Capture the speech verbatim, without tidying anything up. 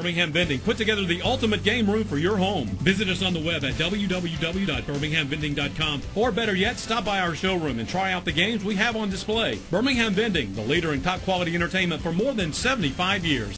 Birmingham Vending put together the ultimate game room for your home. Visit us on the web at w w w dot birmingham vending dot com, or better yet, stop by our showroom and try out the games we have on display. Birmingham Vending, the leader in top quality entertainment for more than seventy-five years.